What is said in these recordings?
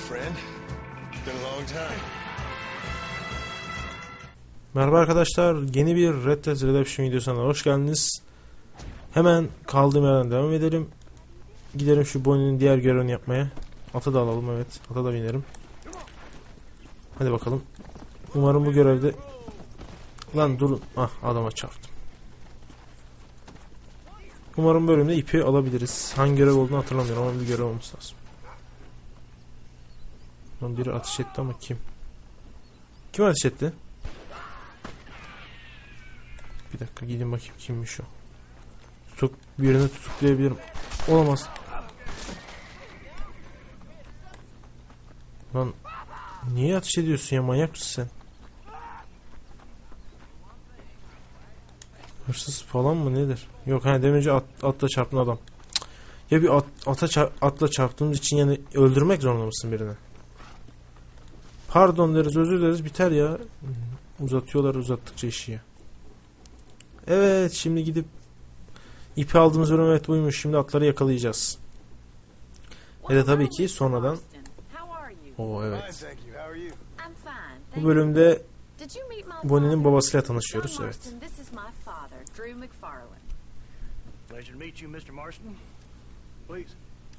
Merhaba arkadaşlar, yeni bir Red Dead Redemption videosuna hoş geldiniz. Hemen kaldığım yerden devam edelim. Gidelim şu Bonnie'nin diğer görevini yapmaya. Ata da alalım, evet. Ata da binerim. Hadi bakalım. Umarım bu görevde... Lan durun. Ah, adama çarptım. Umarım bölümde ipi alabiliriz. Hangi görev olduğunu hatırlamıyorum ama bir görev olması lazım. Lan biri ateş etti ama kim? Kim ateş etti? Bir dakika gidin bakayım kimmiş o. Birini tutuklayabilirim. Olamaz. Lan niye ateş ediyorsun ya, manyak mısın sen? Hırsız falan mı nedir? Yok hani demince atla çarptın adam. Ya bir atla çarptığımız için yani öldürmek zorunda mısın birini? Pardon deriz, özür dileriz, biter ya. Uzatıyorlar uzattıkça işi ya. Evet, şimdi gidip ipi aldığımız bölüm evet buymuş. Şimdi atları yakalayacağız. Ve de tabii ki sonradan. Oo evet. Bu bölümde Bonnie'nin babasıyla tanışıyoruz. Evet. Pleasure to meet you, Mr. Marston. Please.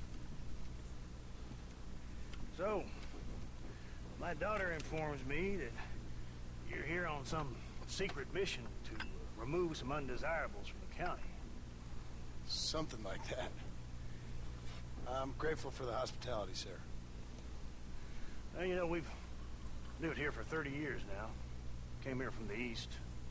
So, my daughter informs me that you're here on some secret mission to remove some undesirables from the county. Something like that. I'm grateful for the hospitality, sir. Well, you know, we've lived here for 30 years now. Came here from the east.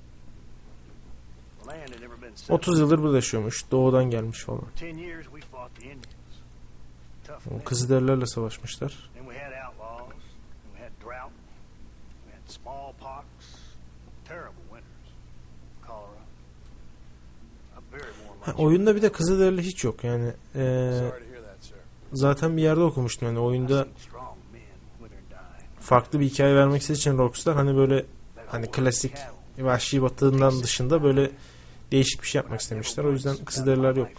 The land had never been settled. 30 yıldır burada yaşıyormuş. Doğudan gelmiş falan. For 10 years we fought the Indians. Tough men. Kızılderililerle savaşmışlar. And we had outlaws. And we had drought. We had smallpox. Terrible winters. Cholera. A very warm. Oyunda bir de Kızılderili hiç yok yani. Zaten bir yerde okumuştum yani oyunda farklı bir hikaye vermek istediği için Rockstar hani böyle hani klasik Vahşi Batı'ndan dışında böyle değişik bir şey yapmak istemişler. O yüzden Kızılderililer yok.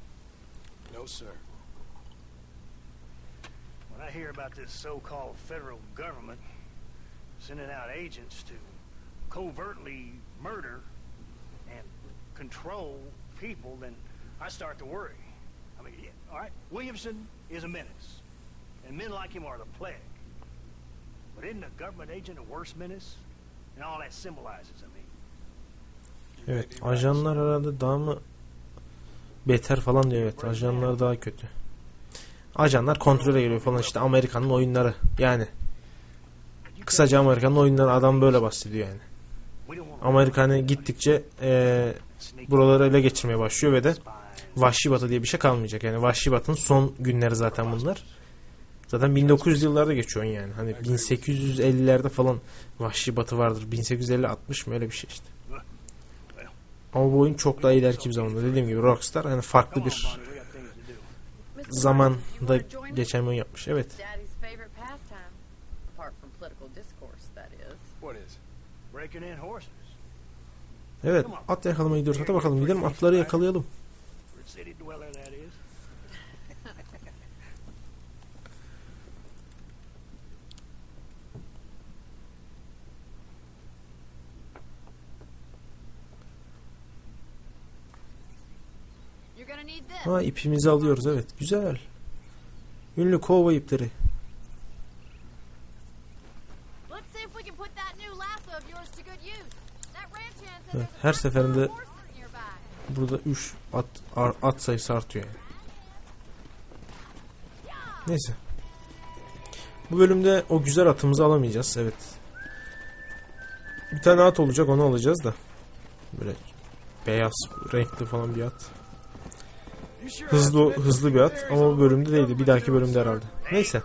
When I hear about this so-called federal government sending out agents to covertly murder and control people, then I start to worry. I mean, all right, Williamson is a menace, and men like him are the plague. But isn't a government agent a worse menace? And all that symbolizes, I mean. Evet, ajanlar herhalde daha mı beter falan diyor, evet. Ajanlar daha kötü. Ajanlar kontrole geliyor falan, işte Amerika'nın oyunları. Yani kısaca Amerika'nın oyunları, adam böyle bahsediyor yani. Amerika hani gittikçe buraları ele geçirmeye başlıyor ve de Vahşi Batı diye bir şey kalmayacak. Yani Vahşi Batı'nın son günleri zaten bunlar. Zaten 1900 yıllarda geçiyor yani. Hani 1850'lerde falan Vahşi Batı vardır. 1850-60 mı öyle bir şey işte. Ama bu oyun çok daha ileriki bir zamanda. Dediğim gibi Rockstar hani farklı bir zamanda geçen bir oyun yapmış. Evet. Evet, at yakalamaya gidiyoruz. Hadi bakalım gidelim, atları yakalayalım. Ha, ipimizi alıyoruz, evet, güzel. Ünlü kova ipleri. Evet, her seferinde burada 3 at sayısı artıyor yani. Neyse. Bu bölümde o güzel atımızı alamayacağız, evet. Bir tane at olacak, onu alacağız da. Böyle beyaz renkli falan bir at. Hızlı bir at ama bu bölümde değildi. Bir dahaki bölümde herhalde. Neyse.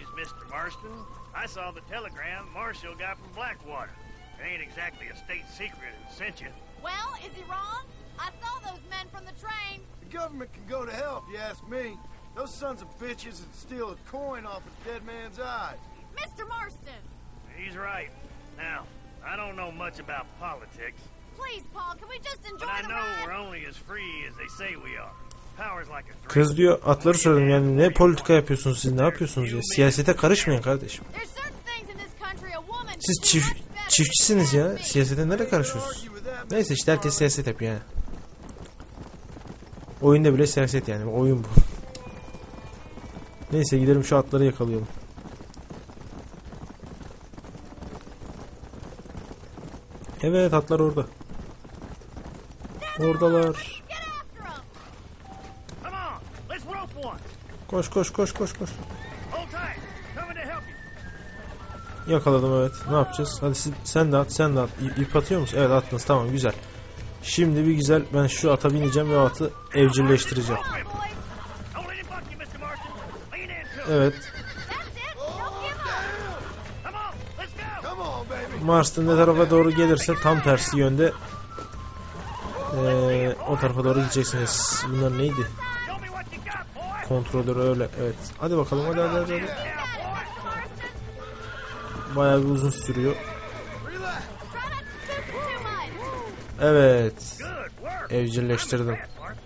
Mr. Marston! He's right. Now, I don't know much about politics. Please, Paul, can we just enjoy But I the know ride? we're only as free as they say we are. Power's like a threat. Kız diyor atları söyledim, yani ne politika yapıyorsunuz siz, ne yapıyorsunuz ya, siyasete karışmayın kardeşim. Siz çiftçisiniz ya, siyasete nereye karışıyorsunuz? Neyse işte herkes siyaset yapıyor yani. Oyunda bile siyaset yani, oyun bu. Neyse gidelim şu atları yakalayalım. Evet, atlar orada. Oradalar. Come on, let's rope one. Koş koş koş koş koş. Hold tight. Coming to help you. Yakaladım, evet. Ne yapacağız? Hadi sen de at, sen de at. İp atıyor musun? Evet, attınız, tamam, güzel. Şimdi bir güzel ben şu ata bineceğim ve o atı evcilleştireceğim. Don't let him buck you, Mr. Marston. Lean into it. Evet. Come on, let's go. Come on, baby. Mars'ın ne tarafa doğru gelirse tam tersi yönde o tarafa doğru gideceksiniz. Bunlar neydi? Show me what you got, boy. Kontrolör öyle, evet. Hadi bakalım, hadi hadi hadi. Yeah, boy. Bayağı bir uzun sürüyor. Relax. Evet. Good work. Evcilleştirdim. Fast, Marston.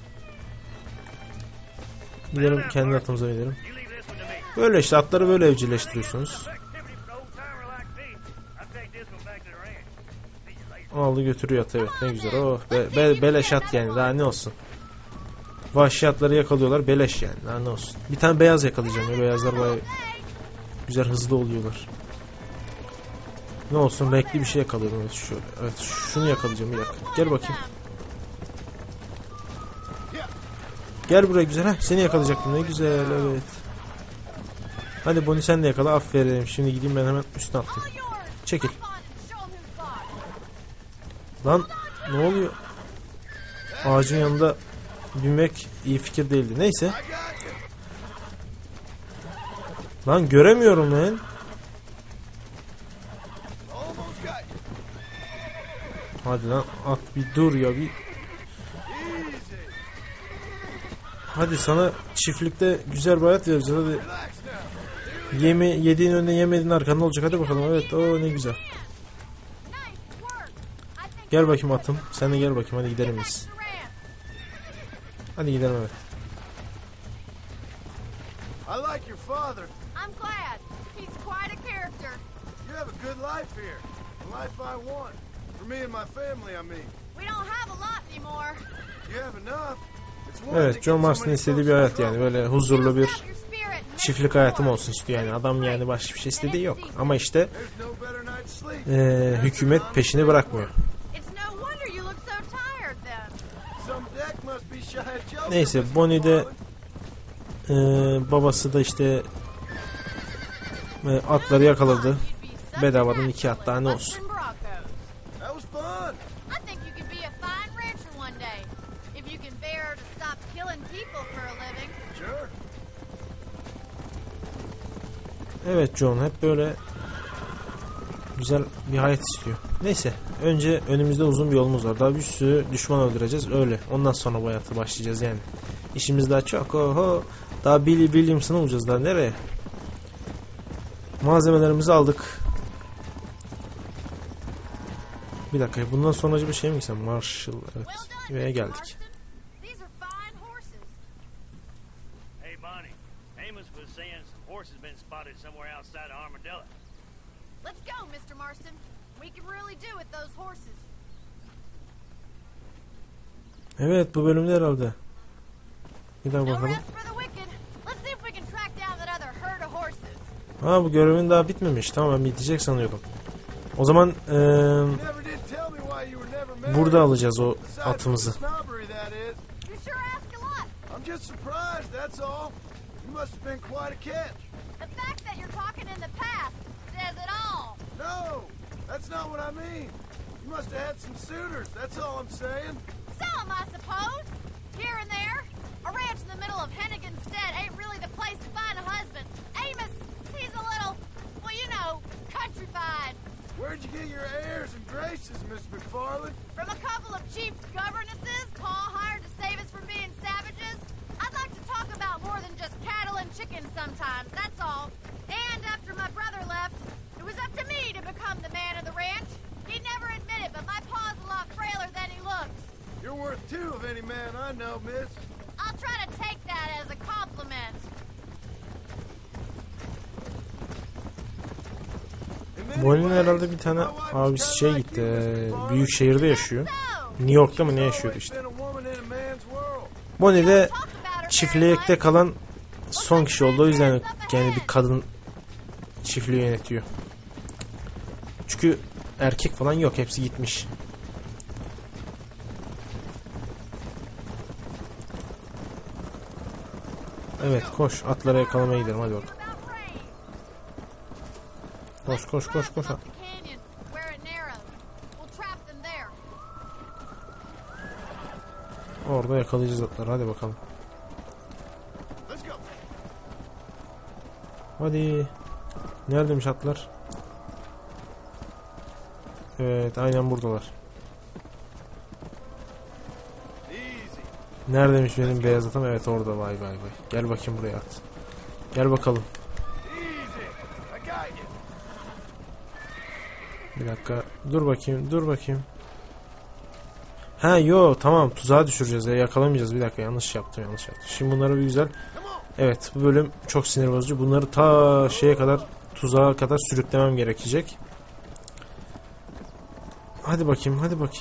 Gidelim kendi atımıza gidelim. You leave this one to me. Böyle işte atları böyle evcilleştiriyorsunuz. Activity for an old timer like me. I'll take this one back to the ranch. See you later. Aldı götürüyor at, evet, ne güzel. Oh beleş at yani, daha ne olsun. Vahşi atları yakalıyorlar, beleş yani, daha ne olsun. Bir tane beyaz yakalayacağım ya, beyazlar bayağı güzel, hızlı oluyorlar. Ne olsun, renkli bir şey yakalıyorum, evet şöyle. Evet, şunu yakalayacağım, bir dakika. Gel bakayım. Gel buraya güzel, ha seni yakalayacaktım, ne güzel, evet. Hadi Bonnie sen de yakala, aferin. Şimdi gideyim ben hemen üstüne atlayayım. Çekil. Lan ne oluyor? Ağacın yanında binmek iyi fikir değildi. Neyse. Lan göremiyorum lan. Almost got you. Hadi lan at bir dur ya bir. Easy. Hadi sana çiftlikte güzel bir hayat vereceğiz, hadi. Relax now. Yediğin önüne yemediğin arkanda olacak, hadi bakalım. Evet, o ne güzel. Gel bakayım atım. Sen de gel bakayım, hadi gidelim biz. Hadi gidelim, evet. I like your father. I'm glad. He's quite a character. You have a good life here. The life I want. For me and my family, I mean. We don't have a lot anymore. You have enough. It's one Evet, to John get so Marston many istediği folks bir in hayat yani, trouble. böyle huzurlu bir Got your spirit and çiftlik hayatım olsun istiyor yani. Adam yani başka bir şey istediği yok. Ama işte There's no better night's sleep. hükümet peşini bırakmıyor. It's no wonder you look so tired then. Some deck must be shy of Joseph, Neyse, Mr. Bonnie de Marlin. babası da işte atları yakaladı. You'd be such a Bedavadan natural 2 at daha at ne olsun. bustering Broncos. That was fun. I think you could be a fine rancher one day. If you can bear to stop killing people for a living. Sure. Evet John hep böyle güzel bir hayat istiyor. Neyse, önce önümüzde uzun bir yolumuz var. Daha bir sürü düşman öldüreceğiz öyle. Ondan sonra bu hayata başlayacağız yani. İşimiz daha çok. Oho. Daha Billy Williamson'ı bulacağız, daha nereye? Malzemelerimizi aldık. Bir dakika, bundan sonracı bir şey mi gitsem? Marshall, evet. Well done, Ve Mr. geldik. Marston. These are fine horses. Hey, Bonnie. Amos was saying some horses been spotted somewhere outside of Armadillo. Let's go, Mr. Marston. We can really do with those horses. Evet, bu bölümde herhalde. Bir daha No bakalım. rest for the wicked. Let's see if we can track down that other herd of horses. Ha, bu görevin daha bitmemiş. Tamam, ben bitecek sanıyordum. O zaman You never did tell me why you were never married. burada alacağız o Aside from atımızı. the snobbery, that is. You sure ask a lot. I'm just surprised, that's all. You must have been quite a catch. The fact that you're talking in the past says it all. No, that's not what I mean. You must have had some suitors, that's all I'm saying. Some, I suppose. Here and there. A ranch in the middle of Hennigan's Stead ain't really the place to find a husband. Amos, he's a little, well, you know, countrified. Where'd you get your airs and graces, Miss McFarland? From a couple of cheap governesses Pa hired to save us from being savages. I'd like to talk about more than just cattle and chickens sometimes, that's all. And after my brother left, it was up to me to become the man of the ranch. He'd never admit it, but my pa's a lot frailer than he looks. You're worth two of any man I know, miss. I'll Bonnie'nin herhalde bir tane abisi şey gitti. Büyük şehirde yaşıyor. New York'ta mı ne yaşıyordu işte. Bonnie de çiftlikte kalan son kişi oldu. O yüzden yani bir kadın çiftliği yönetiyor. Çünkü erkek falan yok. Hepsi gitmiş. Evet koş. Atlara yakalamaya gidelim. Hadi bakalım. Koş koş koş koş. Orada yakalayacağız atları. Hadi bakalım. Hadi. Neredeymiş atlar? Evet aynen buradalar. Neredeymiş benim beyaz atım? Evet orada. Vay vay vay. Gel bakayım buraya at. Gel bakalım. Bir dakika. Dur bakayım. Dur bakayım. Ha yo tamam tuzağa düşüreceğiz ya yakalamayacağız. Bir dakika yanlış yaptım. Şimdi bunları bir güzel. Evet bu bölüm çok sinir bozucu. Bunları ta şeye kadar tuzağa kadar sürüklemem gerekecek. Hadi bakayım.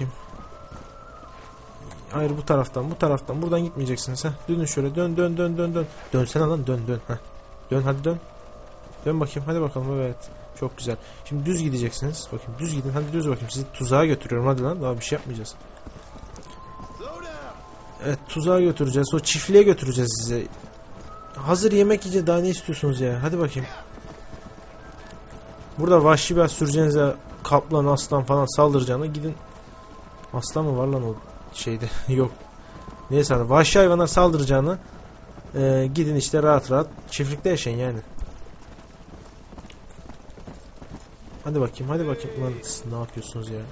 Hayır bu taraftan. Buradan gitmeyeceksiniz ha. Dönün şöyle. Dön. Dönsene lan dön. Heh. Dön hadi dön. Dön bakayım hadi bakalım evet. Çok güzel. Şimdi düz gideceksiniz. Bakayım düz gidin. Hadi düz bakayım. Sizi tuzağa götürüyorum. Hadi lan daha bir şey yapmayacağız. Evet tuzağa götüreceğiz. O çiftliğe götüreceğiz size. Hazır yemek yiyince daha ne istiyorsunuz ya? Hadi bakayım. Burada vahşi bir süreceğinize kaplan, aslan falan saldıracağına gidin. Aslan mı var lan o şeyde? Yok. Neyse hani vahşi hayvanlar saldıracağına gidin işte rahat çiftlikte yaşayın yani. Hadi bakayım. Lan siz ne yapıyorsunuz ya?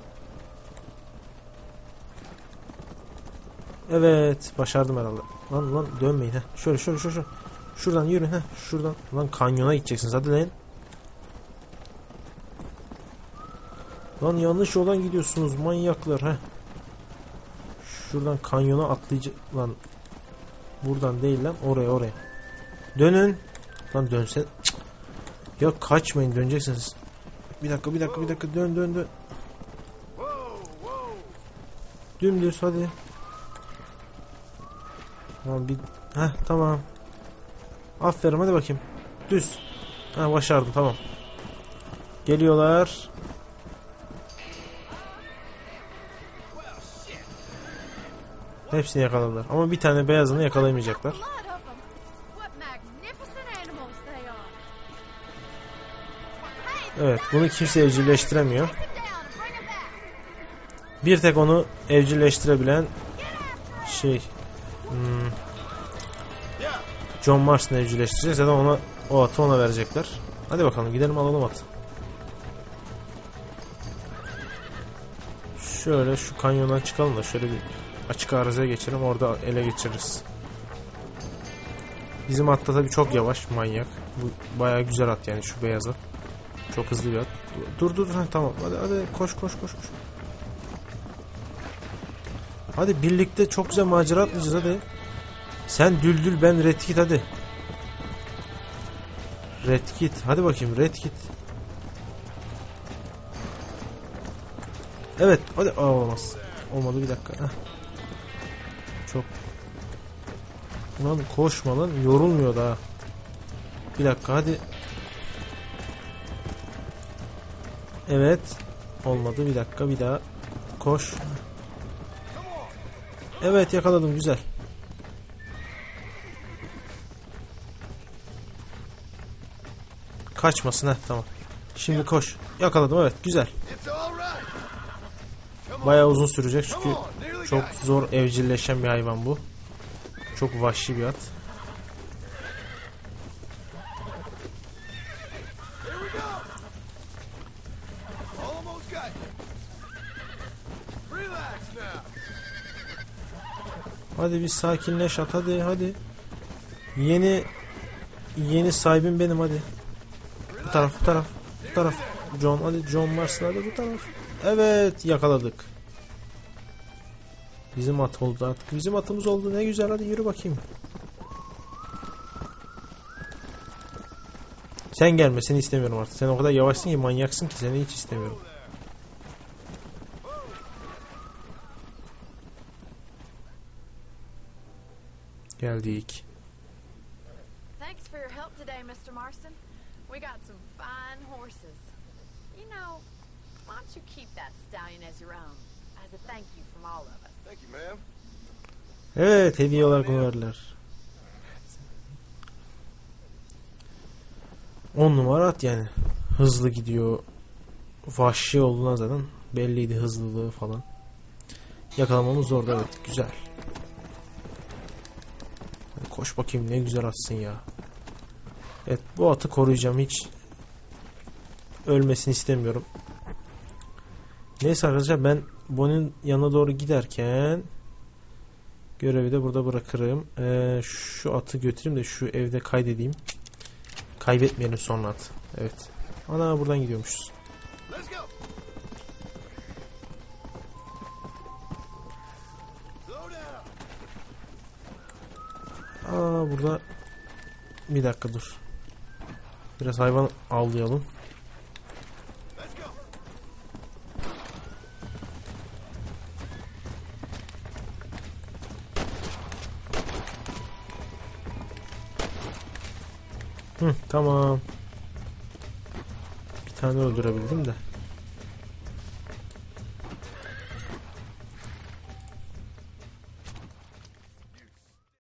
Evet başardım herhalde. Lan dönmeyin ha. Şöyle. Şuradan yürü ha. Şuradan. Lan kanyona gideceksiniz hadi lan. Lan yanlış yoldan gidiyorsunuz manyaklar ha. Şuradan kanyona atlayacak lan. Buradan değil lan oraya. Dönün. Lan dönsen. Cık. Ya kaçmayın döneceksiniz. Bir dakika dön. Dümdüz hadi. Tamam bir tamam. Aferin hadi bakayım. Düz. Başardım tamam. Geliyorlar. Hepsini yakaladılar. Ama bir tane beyazını yakalayamayacaklar. Evet bunu kimse evcilleştiremiyor. Bir tek onu evcilleştirebilen John Marston'ı evcilleştireceğiz ya da ona o atı ona verecekler. Hadi bakalım gidelim alalım atı. Şöyle şu kanyondan çıkalım da şöyle bir açık arazaya geçelim orada ele geçiririz. Bizim at da tabii çok yavaş manyak. Bu bayağı güzel at yani şu beyaz at. Çok hızlı bir at. Dur tamam hadi koş. Hadi birlikte çok güzel macera atlayacağız hadi. Sen düldül ben Redkit hadi. Redkit hadi bakayım Redkit. Evet hadi olmaz. Olmadı bir dakika. Çok. Lan koşma lan yorulmuyor daha. Bir dakika hadi. Evet. Olmadı bir dakika bir daha. Koş. Evet yakaladım güzel. Kaçmasın tamam. Şimdi koş. Yakaladım evet güzel. Bayağı uzun sürecek çünkü çok zor evcilleşen bir hayvan bu. Çok vahşi bir at. Hadi bir sakinleş at hadi. Yeni sahibim benim hadi. Bu taraf. John hadi John Marston hadi bu taraf. Evet yakaladık. Bizim at oldu artık. Bizim atımız oldu ne güzel hadi yürü bakayım. Sen gelmesini istemiyorum artık. Sen o kadar yavaşsın ki, manyaksın ki, seni hiç istemiyorum. Geldik. Thanks for your help today, Mr. Marston. We got some fine horses. You know, why don't you keep that stallion as your own, as a thank you from all of us? Thank you, ma'am. Evet, hediye olarak onu verdiler. 10 numara at yani. Hızlı gidiyor. Vahşi olduğuna zaten belliydi, hızlılığı falan. Yakalamamız zordu, evet, güzel. Koş bakayım, ne güzel atsın ya. Evet, bu atı koruyacağım, hiç ölmesini istemiyorum. Neyse arkadaşlar, ben Bonnie'nin yanına doğru giderken görevi de burada bırakırım. Şu atı götüreyim de şu evde kaydedeyim. Kaybetmeyelim sonra at. Evet. Ana, buradan gidiyormuşuz. Let's go. Slow down. Aa, burada bir dakika dur. Biraz hayvan avlayalım. Let's go. Tamam. Bir tane öldürebildim de.